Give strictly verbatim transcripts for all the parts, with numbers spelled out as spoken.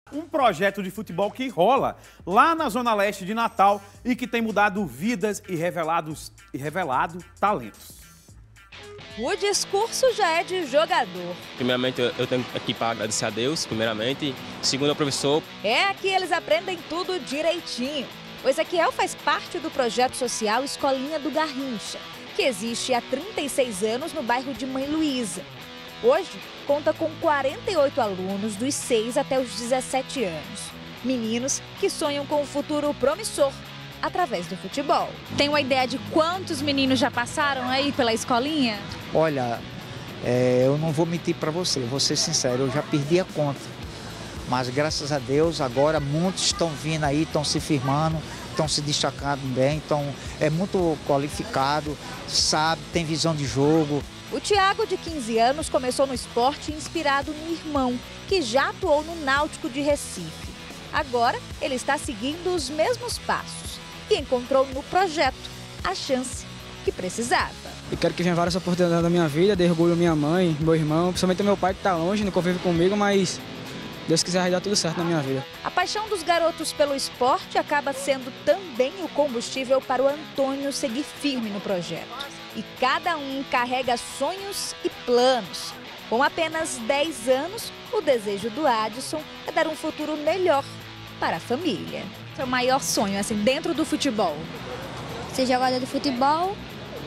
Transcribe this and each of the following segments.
Um projeto de futebol que rola lá na Zona Leste de Natal e que tem mudado vidas e, revelados, e revelado talentos. O discurso já é de jogador. Primeiramente, eu tenho aqui para agradecer a Deus, primeiramente. Segundo, ao professor. É aqui eles aprendem tudo direitinho. O Ezequiel faz parte do projeto social Escolinha do Garrincha, que existe há trinta e seis anos no bairro de Mãe Luísa. Hoje, conta com quarenta e oito alunos dos seis até os dezessete anos. Meninos que sonham com um futuro promissor através do futebol. Tem uma ideia de quantos meninos já passaram aí pela escolinha? Olha, é, eu não vou mentir para você, vou ser sincero, eu já perdi a conta. Mas graças a Deus, agora muitos estão vindo aí, estão se firmando, estão se destacando bem, então é muito qualificado, sabe, tem visão de jogo. O Thiago, de quinze anos, começou no esporte inspirado no irmão, que já atuou no Náutico de Recife. Agora, ele está seguindo os mesmos passos e encontrou no projeto a chance que precisava. Eu quero que venha várias oportunidades na minha vida, dê orgulho à minha mãe, meu irmão, principalmente meu pai que está longe, não convive comigo, mas Deus quiser vai dar tudo certo na minha vida. A paixão dos garotos pelo esporte acaba sendo também o combustível para o Antônio seguir firme no projeto. E cada um carrega sonhos e planos. Com apenas dez anos, o desejo do Adson é dar um futuro melhor para a família. Seu maior sonho, assim, dentro do futebol? Ser jogador de futebol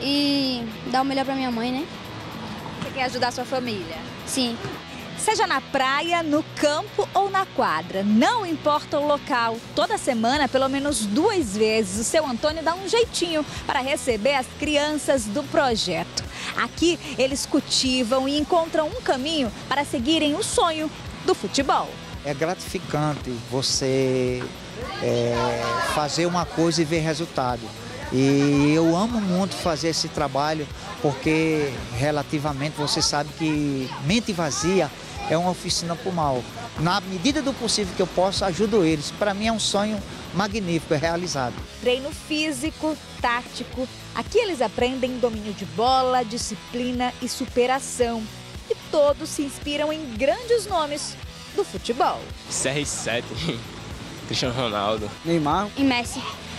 e dar o melhor para minha mãe, né? Você quer ajudar a sua família? Sim. Seja na praia, no campo ou na quadra, não importa o local. Toda semana, pelo menos duas vezes, o seu Antônio dá um jeitinho para receber as crianças do projeto. Aqui, eles cultivam e encontram um caminho para seguirem o sonho do futebol. É gratificante você é, fazer uma coisa e ver resultado. E eu amo muito fazer esse trabalho porque, relativamente, você sabe que mente vazia é uma oficina para o mal. Na medida do possível que eu posso, ajudo eles. Para mim é um sonho magnífico, é realizado. Treino físico, tático. Aqui eles aprendem domínio de bola, disciplina e superação. E todos se inspiram em grandes nomes do futebol. C R sete, Cristiano Ronaldo. Neymar E Messi.